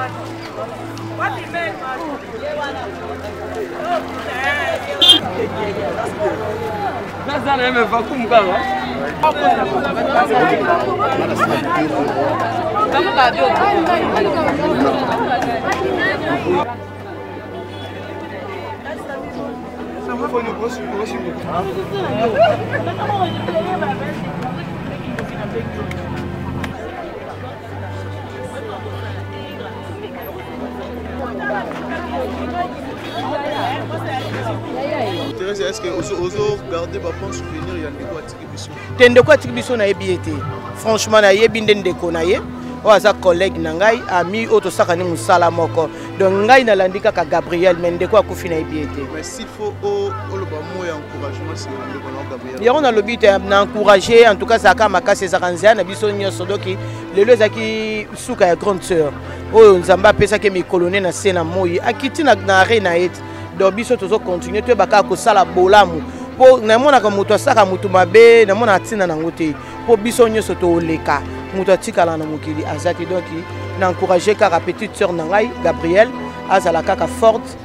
Est-ce que vous regardez pour souvenir il y a des quoi Tibiso na ebiete franchement na yebinde ndeko na ye o aza collègue na ngai ami auto sakani musala moko donc ngai na landika ka Gabriel Mendeko akufi na ebiete mais s'il faut le bon encouragement c'est le Gabriel ya on a le but na encourager en tout cas ça ka makase za kanzia na biso nyoso doki lelo ezaki suka ya grande sœur oyo nzamba pesa ke mi colonel na sena moyi akiti na arena et donc biso tozo continuer to baka ko sala bolamu po na mona ka muto saka mutu mabe na mona atina na ngote po biso nyoso to leka mutu atikala na mukili azaki donc na encourager ka petite sœur na ngai Gabriel azala kaka forte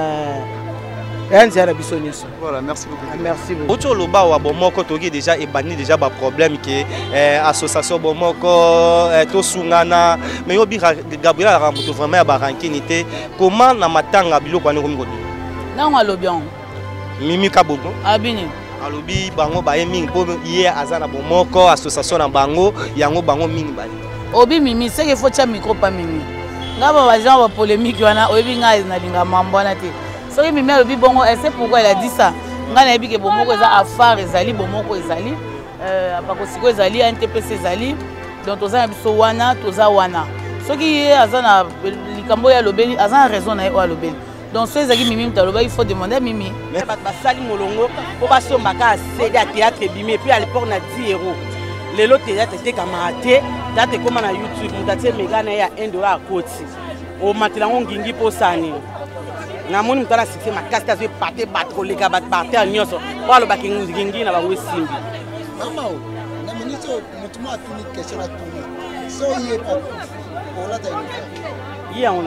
voilà, merci beaucoup. Merci beaucoup. Autre loba wa bomoko toki déjà ebani déjà ba problème que association bomoko to sungana mais obi Gabriel Ramuto vraiment ba rankinité comment na matanga biloko ani komiko na ngalobion mimi kabongo abini alobi bango ba mingi po hier azana bomoko association na bango yango bango mingi bali obi mimi c'est que faut tia micro pa mimi ngaba ba gens ba polémique wana obi ngai na linga mambona te soki mimi alobi bongo c'est pourquoi il a dit ça ngana yebi ke bomoko eza affaire ezali bomoko ezali apakosiko ezali NTPC ezali donc toza biso wana toza wana soki azana likambo ya lobeli azana raison na yo lobeli donc ceux qui mimi mtaloba il faut demander mimi mais basali molongo po basombaka céder à théâtre bimé puis à l'époque na 10 €. Lelo théâtre était camarade date comme na YouTube mutatie megana ya $1 à koti o matilango ngingi po sani na moni mutala succès makasi tazo paté batro les gars batté à nyoso walo bakingi na bango simbi mama o na minito mutuma atuni question à tout so yé pas o la ta yé on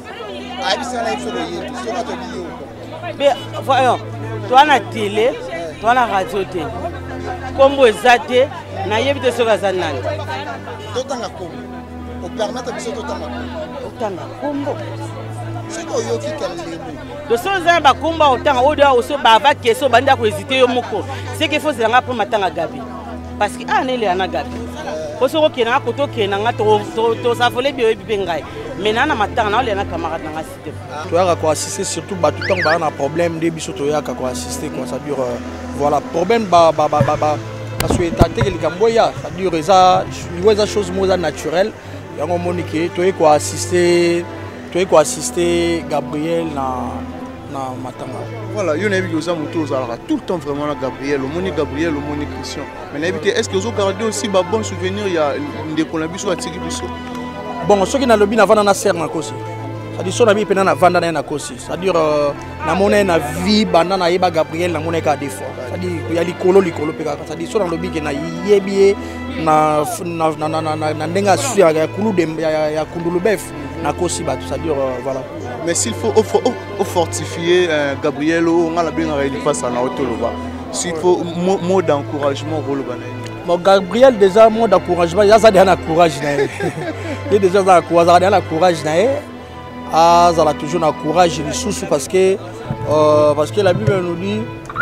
mais voyons, toi na télé, toi na radio télé. Combo ezate, na yebite so kazanani. Totanga combo. O permettre biso totanga combo. Totanga combo. C'est ko yoki kalemo. De so za ba combo otanga odia oso ba va keso banda ko hésiter yo moko. C'est qu'il faut zanga pour matanga gabi. Parce que anele ana gabi. Oso ko kena ko to kena nga to sa volé bi bi ngai. Maintenant, on a camarade dans la cité. Tu as assister surtout tout le temps un problème de biso tu as assister quoi ça dure voilà problème parce que étaté que les Camboya ça dure ça chose naturelle et on monique tu as assister Gabriel na matanga voilà il y a des gens tout le temps vraiment Gabriel au moni Christian mais est-ce que vous gardez aussi bon souvenir il y a des colabiso à Tigui biso. Bon, ceux qui n'ont pas de na serre na kosi. C'est-à-dire ceux qui n'ont pas de na kosi. C'est-à-dire na monnaie na vie banda na yeba Gabriel na monnaie ka défaut. C'est-à-dire il y a likolo peka. C'est-à-dire ceux dans le bi na yebi na ndenga su ya kulu de ya kundulu bef na kosi ba tout c'est-à-dire voilà. Mais s'il faut fortifier Gabriel on a la bien réalité face à na otoloba. S'il faut mot d'encouragement pour le banane. Bon, Gabriel déjà mot d'encouragement, il y a ça déjà courage il y a déjà ça courage ah ça a toujours un courage parce que la Bible nous dit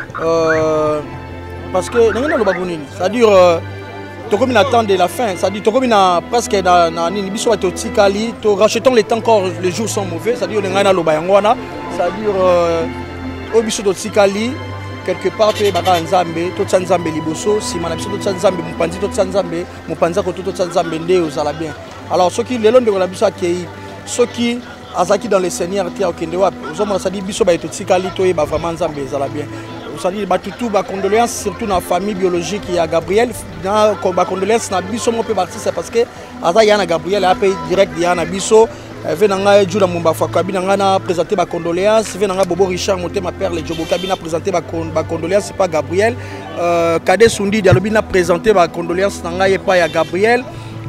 parce que c'est-à-dire tu comme attend de la fin, c'est-à-dire tu comme presque dans biso wa totikali to rachetons les temps encore les jours sont mauvais, c'est-à-dire on ngana loba yangwana, c'est-à-dire obiso totikali quelque part tu es baka nzambe to tsanzambe liboso si mana biso to tsanzambe mupanzi to tsanzambe mupanza ko to tsanzambe nde ozala bien. Alors ceux qui le long de la biso akei ceux qui azaki dans les seigneurs qui okende wapi ozomona ça dit biso ba to tikali to e ba vraiment nzambe ezala bien. Ça dit ba tutu ba condoléances surtout dans la famille biologique il y a Gabriel na ba condoléances na biso mo pe parti c'est parce que aza yana Gabriel a pay direct yana biso venanga Jula Mumba Fakabina ngana présenter ma condoléances venanga Bobo Richard Motema père les Jobo Kabina présenter ma condoléances c'est pas Gabriel Kade Sundi Dialobina présenter ma condoléances nanga et pas ya Gabriel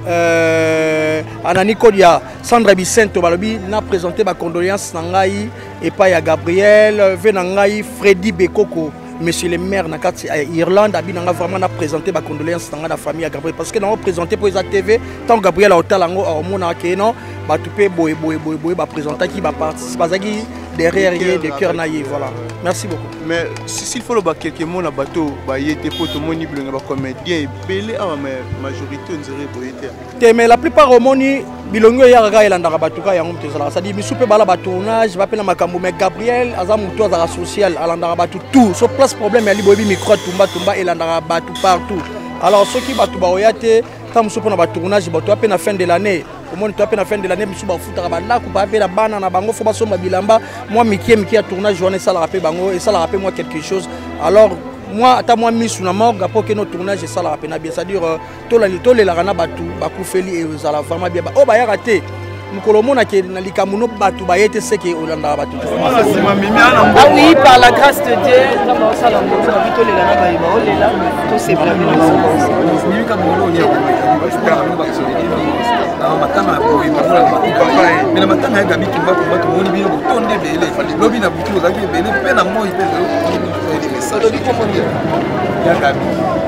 Anani Kodia, Sandra Bicento, balobi na présenté ma condoléance nangai et pas ya Gabriel, venangai Freddy Bekoko, monsieur le maire na kati Irlande, abinanga vraiment na présenté ma condoléance nanga la famille à Gabriel parce que na présenté pour les TV tant Gabriel a otalango a mona ke non, ba tupé boy ba présenter qui ba participer bazaki derrière yé de cœur naïe voilà. Merci beaucoup. Mais s'il faut le bas quelques mots na bateau, ba yété pour tout moni blonga ba comédien belé à majorité on dirait boyété. Mais la plupart au moni bilongo ya raga elanda batuka ya ngomte sala ça dit misupe bala ba tournage ba pena makambo mais Gabriel azamu to za social alanda batu tout so place problème ya libobi micro tumba elanda batu partout. Alors ceux qui batu ba oyate tant misupe na ba tournage batu a pena fin de l'année. Au moins, tu as fin de l'année, tu as fait la banane, il faut que bilamba. Moi, Mickey a tourné, je ça rappelle bango et ça rappelle moi quelque chose. Alors, moi, tu as moi mis sur la mort, pour que notre tournage ça la rappelle bien. C'est-à-dire, tout les larana batu, bakufeli et ça la vraiment bien. Oh, bah, raté. Mukolomo na likamuno batu bayete seke olanda batu. Ah oui, par la grâce de Dieu, comme ça la moto na bito lela na ba olela, tout c'est bien. Ni kamolo ni matanga boy mais na matanga ya gabi tumba to moni bino botonde bele lobi na butu zaki bele pe na moi pe ça lobi komoni ya gabi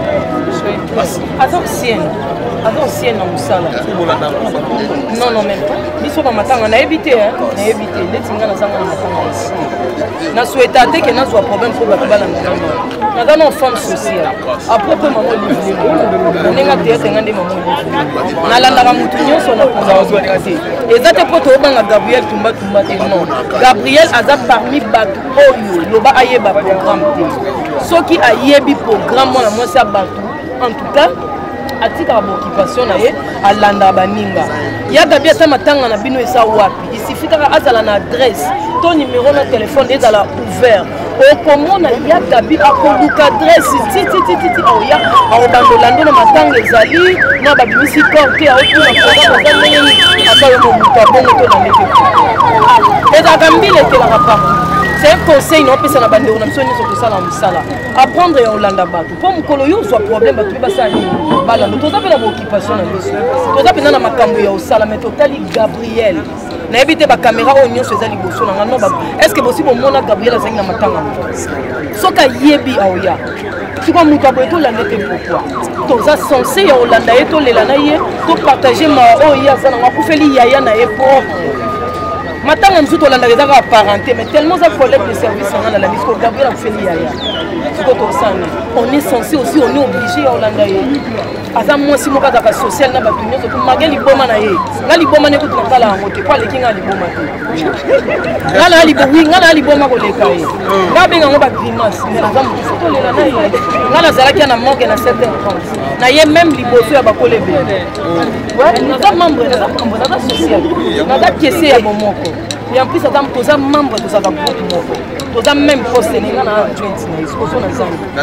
Ancienne na musala. Non, même pas. Biso ba matanga na éviter na éviter. Letinga na zanga na matanga ici. Na souhaité que na soit problème pour ba bala na. Na dans femme sociale. Après que maman livre. Nenga théâtre ngande maman. Na landa ka mutu nyonso na konza kasi. Ezate poto obanga Gabriel tumba te non. Gabriel aza parmi batu oyo loba ayeba programme te. Soki ayebi programme mona moi ça batu. En tout cas atika occupation na ye alanda baninga ya gabi ata matanga na bino esa wapi isifika azala na adresse ton numéro na téléphone ezala ouvert okomona ya gabi akoluka adresse titi oya aobandola na matanga ezali na babimisi korte aotuna programme ezali akalo mobuta bongo to na meke ezaka mbile etelaka partout. C'est un conseil, non, parce que la bande on a besoin de ça dans le sala. Apprendre à Hollande battu. Pour mon coloyo, soit problème, tu vas ça. Balando, tu as fait l'occupation na biso. Tu as fait na makambo ya osala, mais total Gabriel. Na éviter ba caméra au nyon faisait liboso na non ba. Est-ce que possible mona Gabriel azangi na matanga? Soka yebi aoya. Tu vois mon cabo to la nete pourquoi? Tu as censé ya Hollande eto lelana ye, to partager ma oya za na ku feli yaya na epo. Matanga msuto la ndageza apparenté mais tellement ça collègue de service en la bisco Gabriel a fait yaya. On est censé aussi on est obligé à Hollande. Aza moi si moka ka social na batunyo to mageli boma na ye. Ngali boma ne ko tala ngote kwa lekinga li boma te. Ngala ali bo winga na ali boma ko lekai. Ngabe ngo ba grimace mais aza msuto le la na ye. Ngala zalaki na manque na 7h30. Na ye même liboso ya bakole be. Ouais, nous sommes membres de la société. Nous avons caissé à mon moko. Et en plus, nous sommes membres de sa groupe moko. Nous avons même posté les gens à 20.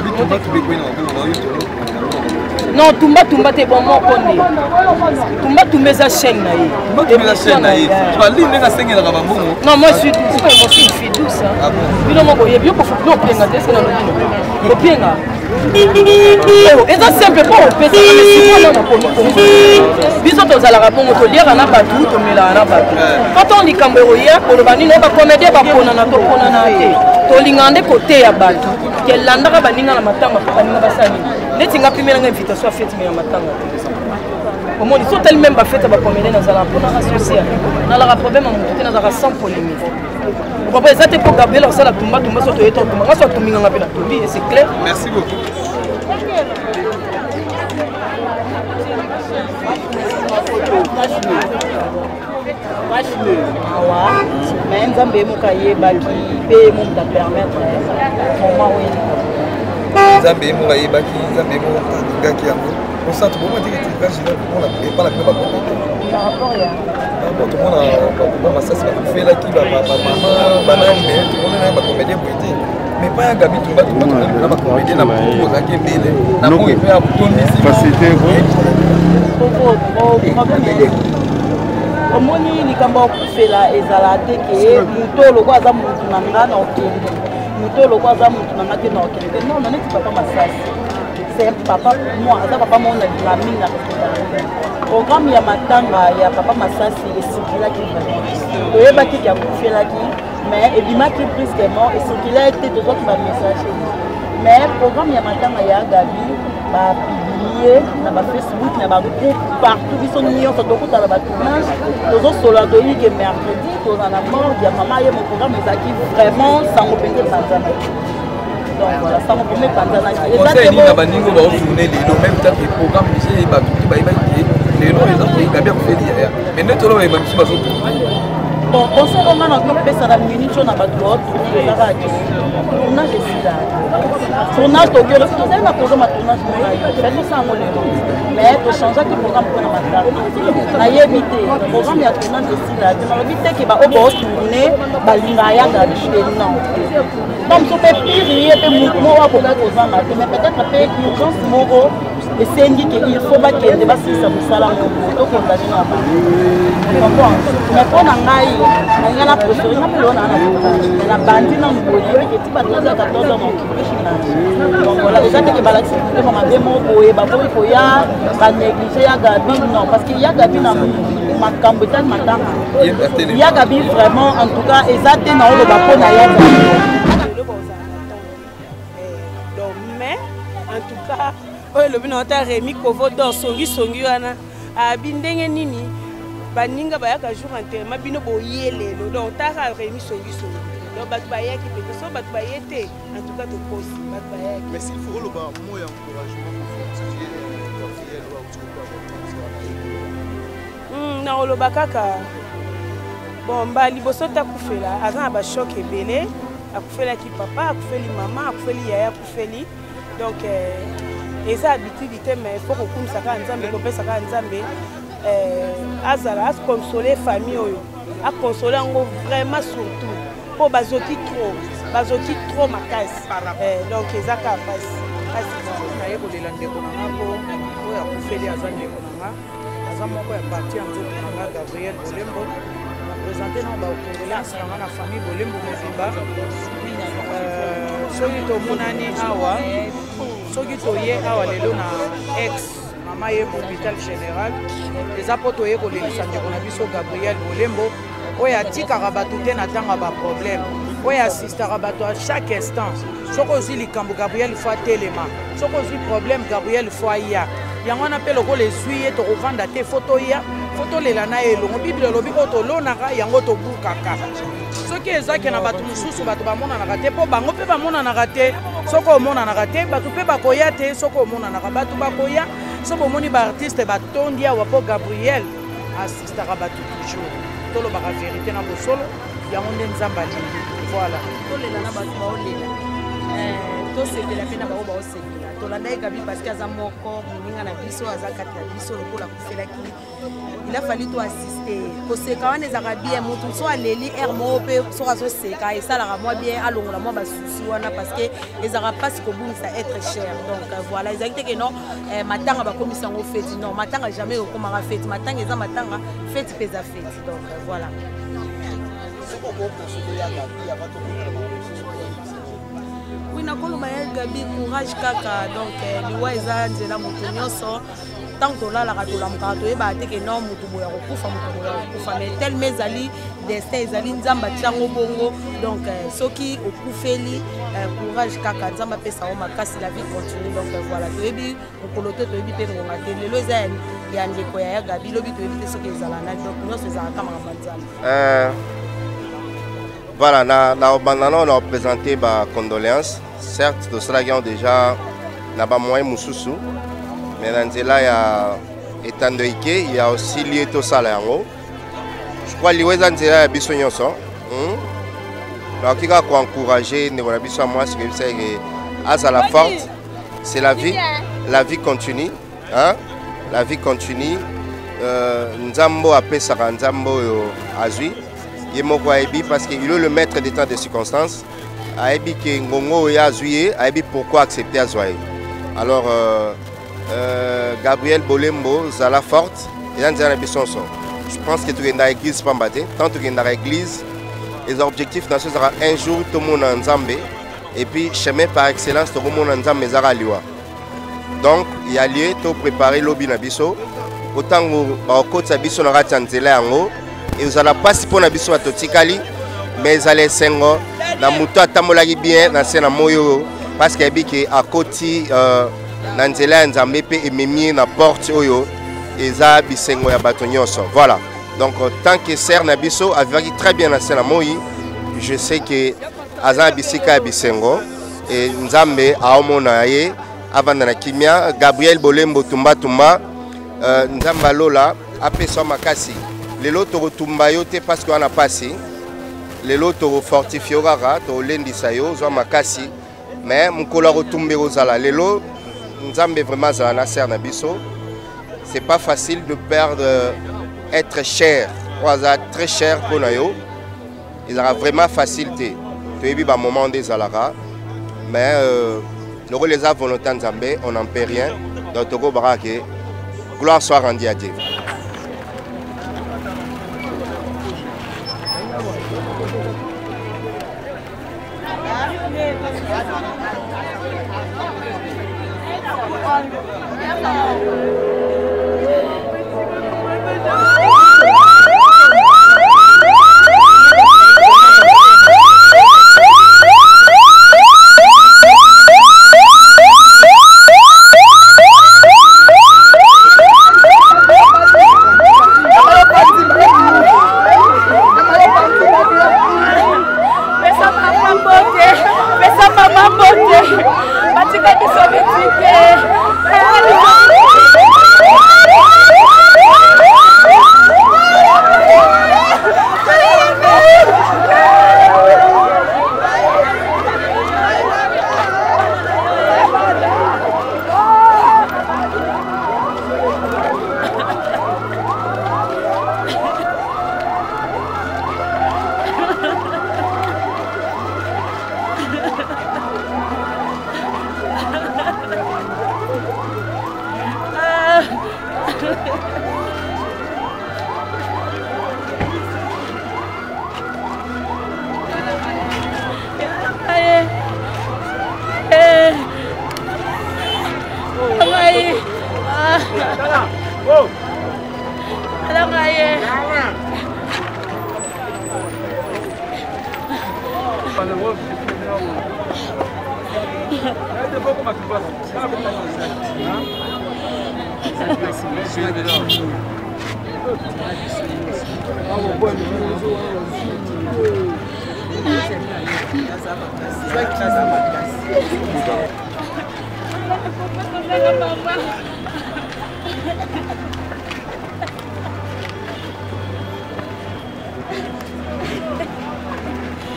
Non, Tumba te bon moko ne. Tumba sa chaîne na ye. Non, moi je suis une fille douce. Bino moko ye bien ko fu no penga te sena no. Ko penga. Et ça simple pour mais si on a pour biso to zala bongo to lire na batu to mela na batu quand on dit kamero ya ko bani no ba comédie ba pona na to pona na te to lingande côté ya batu ke landa ka baninga na matanga baninga basani netinga primera nga invitation fête mais na matanga au moins ils sont tellement ba fête ba comédie na zala pona associé na la problème en na zala sans polémique papa ça te pour Gabriel ça la tumba so to eto tumba so to minga ngapela tumbi c'est clair. Merci beaucoup. Mais Nzambe mokaye baki pe mo ta permettre moment oui. Nzambe mokaye baki Nzambe mo ngaki yango. On sent tout moment dire que je pour la et pas la même par rapport ya bon tout le monde a ça c'est fait là qui va maman banane mais tout le monde a pas comédien beauté mais pas un gabi tout le monde a pas comédien na pour ça qui belle na pour il fait à tout facilité omoni likambo okufela ezala te ke muto loko aza mutu na nga na okende muto loko aza mutu na nga te na okende non neti papa masasi c'est papa moi ça papa mon a la mine la programme ya matanga ya papa Masasi et circula qui va baki qui a fait là qui mais et bima qui brusquement et circula était de votre message mais programme ya matanga ya Gabi ba publier na ba Facebook na ba groupe partout ils sont nions ça donc ça ba tournage les autres soldats que mercredi pour en amont il y a maman et mon programme mais qui vraiment sans repéter Tanzanie. Donc voilà, ça m'a permis de penser à ça. Conseil ni na baningo ba tourner les même temps que programme c'est ba tout ba les gens ils ont bien fait hier. Mais net là ba tout ba bon, conseil on a notre pesa na minute on a ba tout la radio. On a décidé. Tournage au cœur, c'est un programme tournage pour faire ça mon mais pour changer le programme pour na matanga. Na éviter le programme ya tournage ici là, on va éviter que ba obo tourner ba linga ya Gabi non. Donc, on peut prier, mais peut-être après l'urgence moro, et c'est indiqué qu'il faut pas qu'il y ait des bases qui sont là, donc on a dit non. Mais pour n'engager, il y a la procédure, il y a la bandine en bois, il y a des petits 13 à 14 ans donc voilà, déjà que les balacs, c'est comme un démon, il faut y a négliger Gabi, non, parce qu'il y a Gabi dans ma camboutane matin. Il y a Gabi vraiment, en tout cas, et ça, c'est dans le bapon d'ailleurs. Mais en tout cas, le binota Rémi Kovo dans songi wana abindenge nini baninga bayaka jour enterrement bino boyele donc tara Rémi songi donc bat bayaki peut so bat bayete en tout cas to pose bat bayaki mais s'il faut le ba moi encouragement na lo bakaka bon ba liboso ta kufela azana ba choc ebele akufela ki papa akufeli mama akufeli yaya akufeli donc et ça habitude mais faut qu'on comme ça quand nzambe ko pesa quand nzambe azala as consoler famille oyo a consoler ngo vraiment surtout pour bazoki trop makasi donc ezaka passe na yeko de lande ko ngako oya kufeli azande ko nga azamoko ya parti en zone nga Gabriel Bolembo présenté dans ba condoléances na famille Bolembo Mozimba soki to monani awa soki to ye awa lelo na ex mama ye hôpital général eza po to ye ko lelisa ndeko na biso Gabriel Bolembo oyo atikaka bato te na ntango ba problème oyo assistaka bato à chaque instant soko ozwi likambo Gabriel fo atelema soko ozwi problème Gabriel fo aya yango wana mpe lokola ezwi ye tokovanda te fo toya fo tolela na ye elongo bibile elobi oyo tolonaka yango tobukaka soki ezaki na bato mosusu bato bamonanaka te mpo bango mpe bamonanaka te soki omonanaka te bato mpe bakoya te soki omonanaka bato bakoya so bomoni baartiste batondi awa mpo Gabriel assistaka bato toujours tolobaka vérité na bosolo yango nde nzambe alingi voilà tolela na bato baolela tosepela mpe na bao baosepela tolanda ye Gabi parce que aza moko moninga na biso aza kati na biso lokola kufelaki il a fallu to assister koseka wana ezalaka bien motu so aleli aire moko mpe soki azoseka esalaka mwa bien alongola mwa basusi wana parce que ezalaka mpasi kobungisa être cher donc voilà ezalaki teke non matanga bakomisa yango feti non matanga jamais okomaka feti matanga eza matanga feti mpe eza feti donc voilà oui nakoloba ya Gabi courage kaka donc liwa eza nzela moto nyonso tant tolalaka tolamukaka toyebaka te ke non moto boya kokufa mais telema ezali destin ezali nzambe atiango bongo donc soki okufeli courage kaka nzambe apesa yo makasi la vie continue donc voilà toyebi mokolo te toyebi mpe ngonga te lelo eza ya ndeko ya Gabi lobi toyebi te soki ezala na donc nyonso ezalaka makambo ya nzambe. Voilà, on a présenté ma condoléances. Certes, de cela qui ont déjà pas moyen Moussoussou, mais dans là il y a étant de Ike, il y a aussi lié tout ça là en haut. Je crois que les gens sont bisognos sont. Donc il a encourager ne voilà bisogn moi ce que c'est que à la forte, c'est la vie continue, hein? La vie continue. Nzambo appelle ça Nzambo azui. Parce qu'il est le maître des temps des circonstances. Pourquoi accepter Azoye? Alors, Gabriel Bolembo, Zala Forte, je pense que tu es dans l'église, tant que tu es dans l'église, les objectifs dans ce sera un jour tout le monde en Zambé, et puis chemin par excellence, tout le monde en Zambé, Donc il y a lieu de préparer l'obi na biso. Autant que côté sa biso na ratanzela yango et vous allez pas si pour na biso atotikali mais vous allez sengo na muto atamolaki bien na sena moyo parce que biki à côté na nzela nzambe pe ememi na porte oyo eza bisengo ya bato nyonso. Voilà. Donc tant que ser na biso avec très bien na sena moyi, je sais que aza bisika bisengo et nzambe aomona ye avanda na kimia Gabriel Bolembo tumba nzamba lola apesa makasi lelo to tumba yote parce qu'on a passé lelo to fortifier rara to lendisa yo zo makasi mais mukolo retumbe ozala lelo nzambe vraiment za na ser na biso. C'est pas facile de perdre être cher ou très cher pour nous. Il aura vraiment facilité de vivre un moment des alara mais nous les avons volonté nzambe on n'en peut rien donc togo barake gloire soit rendue à Dieu.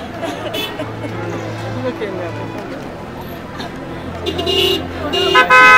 Okay.